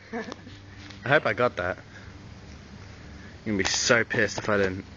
I hope I got that. I'm gonna be so pissed if I didn't.